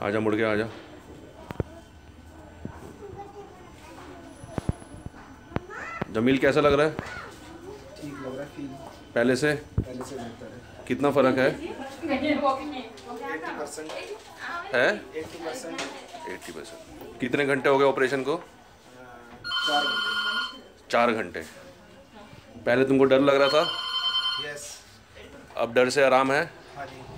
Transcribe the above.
आजा, मुड़ के आजा। जमील कैसा लग रहा है? ठीक लग रहा है, फील पहले से बेहतर है। कितना फ़र्क है? 80% है 80%। 80%। कितने घंटे हो गए ऑपरेशन को? 4 घंटे। 4 घंटे। पहले तुमको डर लग रहा था, यस। अब डर से आराम है? हाँ जी।